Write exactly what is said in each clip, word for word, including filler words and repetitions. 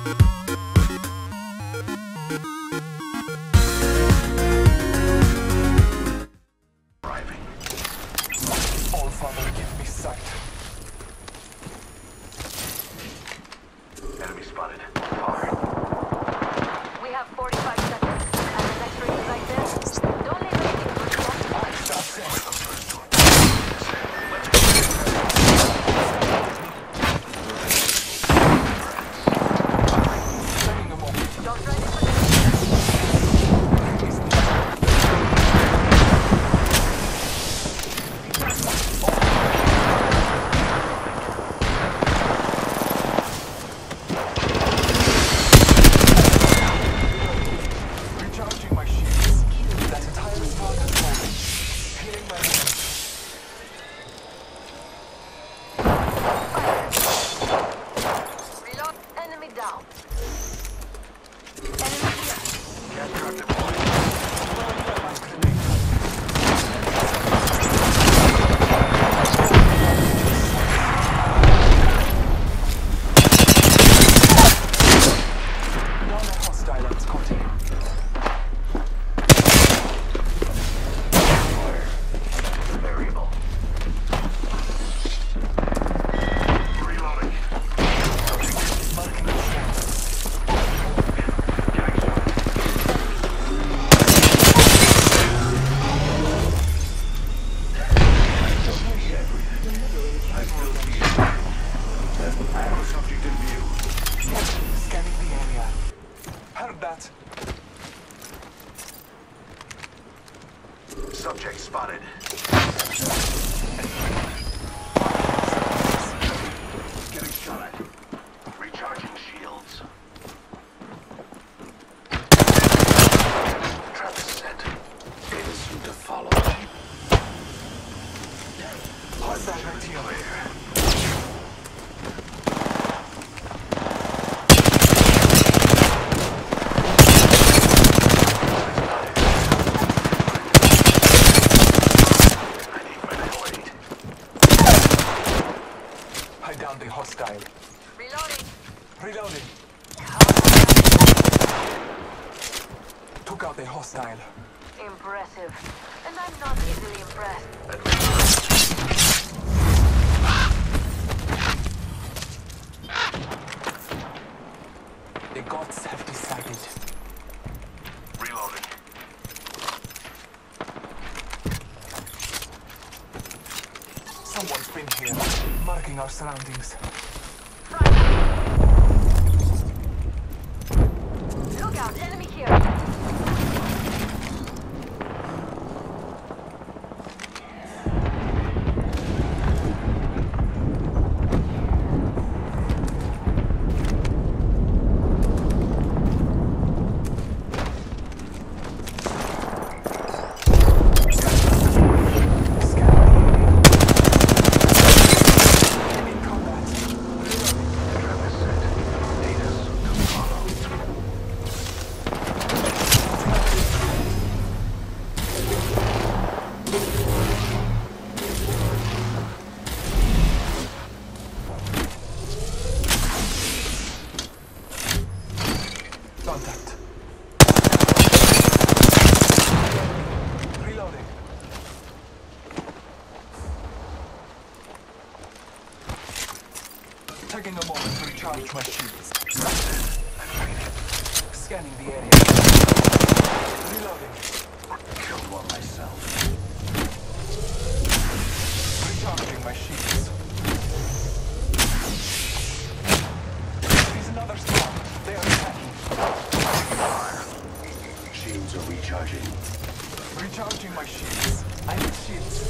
Subject spotted. Getting shot at. Recharging shields. Trap is set. Data soon to follow. Hostile artillery. Down the hostile. Reloading. Reloading. Took out the hostile. Impressive. And I'm not easily impressed. The gods have decided. Reloading. Someone's been here, marking our surroundings. Look out, enemy here. Contact. Reloading. Taking a moment to recharge my shields. Scanning the area. Reloading. Killed one myself. Recharging my shields. There's another squad. They are attacking. Shields are recharging. Recharging my shields. I need shields.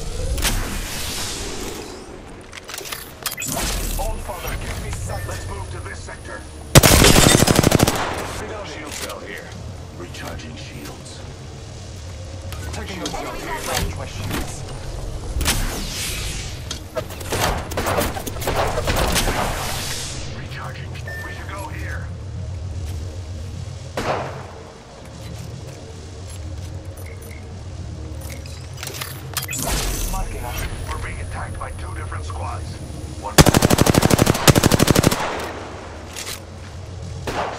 All father, give me sight. Let's move to this sector. Reloading. Shield cell here. Recharging shields. Taking a moment to recharge my shields. Recharging. We should go here. Marking us. We're being attacked by two different squads. One.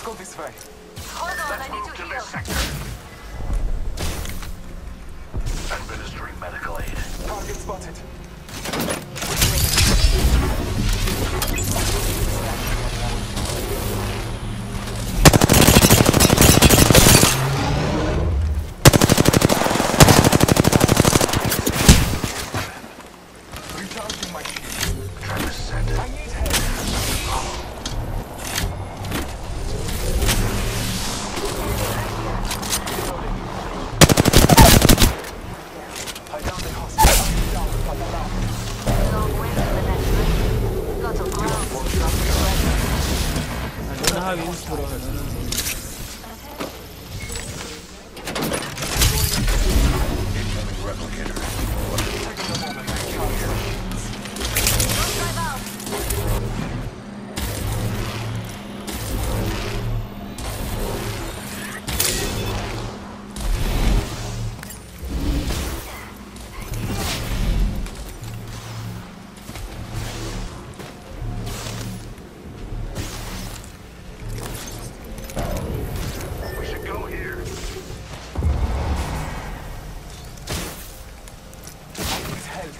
go this way. Hold on, I need Move to to heal. this sector. Administering medical aid. Target spotted. Recharging my shield. Travis sent. I need help. I downed the hospital. I'm down with my alarm. Long way to the next ring. Lots of ground. I don't know how you use bro. I don't know. Incoming replicator. Don't drive out. We should go here. I need help.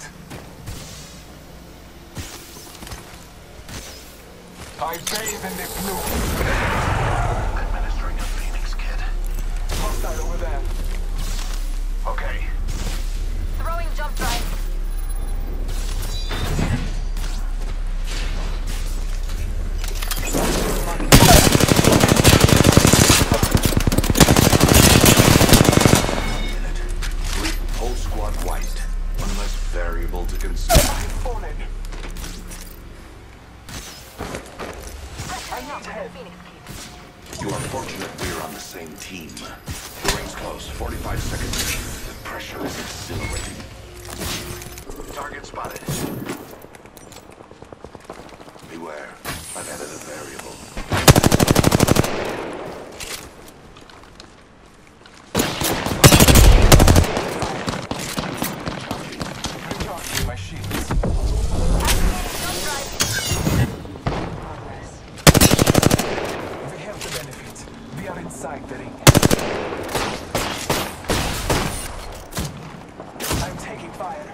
I bathe in the blue. Administering a Phoenix kit. Hostile over there. Okay. Throwing jump drive. Whole squad wiped. One less variable to consider. I've fallen. I need help. Phoenix kit. You are fortunate we're on the same team. The ring's close. forty-five seconds. The pressure is exhilarating. Target spotted. Beware. I've added a variable. Recharging my shields. Jump drive. We have the benefit. We are inside the ring. I'm taking fire.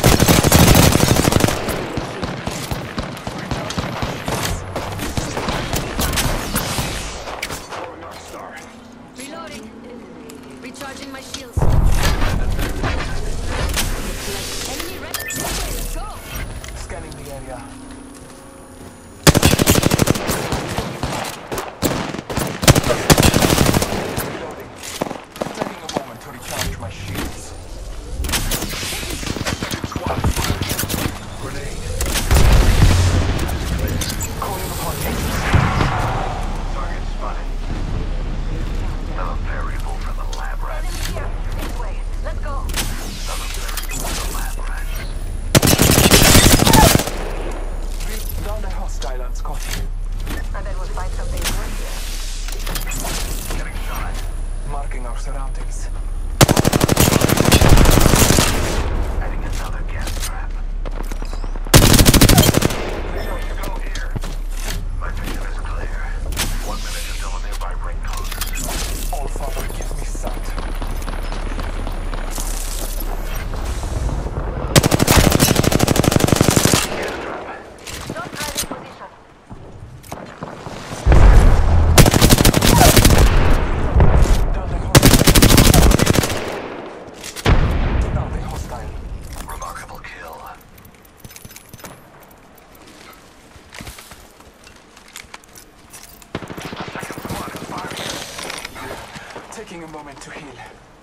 Recharging my shields. Throwing Arc Star. Reloading. Recharging my shields. Enemy red. Let's go. Scanning the area. Reloading. Taking a moment to recharge my shields. Squad. Grenade. Calling upon agents. Target spotted. Another variable for the lab rats. Enemy here. This way. Let's go. Another variable for the lab rats. We down a hostile on Scotty. I bet we'll find something good here. Getting shot. Marking our surroundings. Adding another gas trap. You go here. My vision is clear. One minute until a nearby ring closes. All Father, give me sight. Gas trap. Jump drive in position. Down the hostile. Down the hostile. Remarkable kill. Second squad is firing. Taking a moment to heal.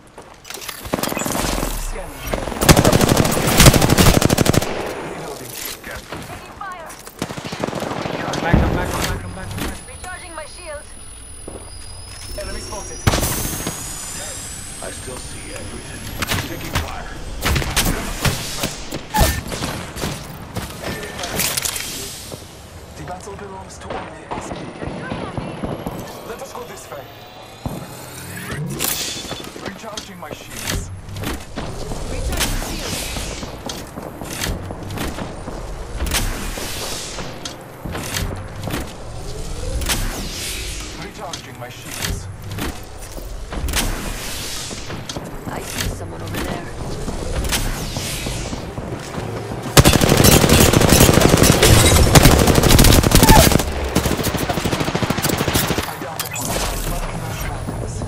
Scanning. Reloading. Gas trap. Taking fire. Come back, come back, come back, come back, come back. Recharging my shield. Enemy spotted. I still see everything. Taking fire. The battle belongs to only us. Let us go this way. Recharging my shields. Recharging shields. Recharging my shields. I see someone over there. I downed the host. Marking our surroundings.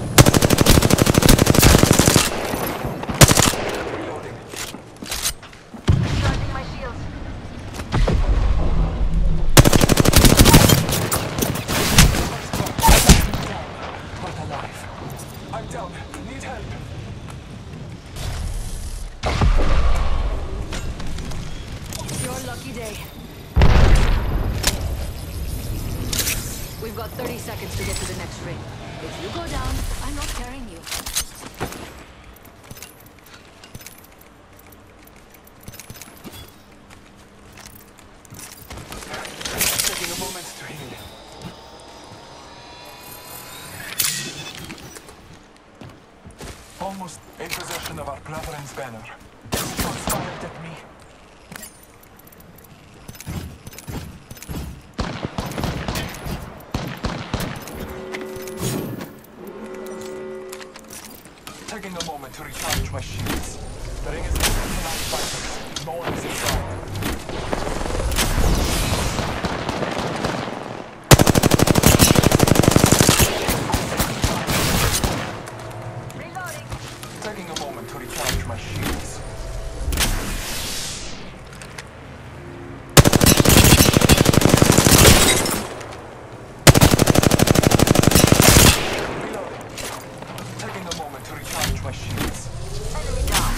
Reloading. Recharging my shields. But alive. I'm down. Need help. Your lucky day. We've got thirty seconds to get to the next ring. If you go down, I'm not carrying you. Taking a moment to heal. Almost in possession of our brethren's banner. Shots fired at me. Taking a moment to recharge my shields. The ring is open to night fighters. No one is inside. Reloading. Taking a moment to recharge my shields. Reloading. Taking a moment to recharge my shields. Enemy down.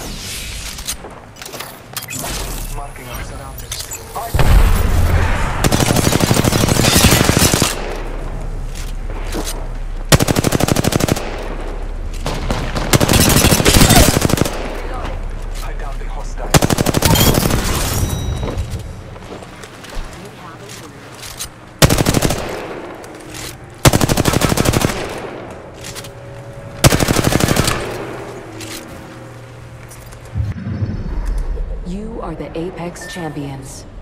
Marking our surroundings. I Reloading. I downed the hostile. You are the Apex Champions.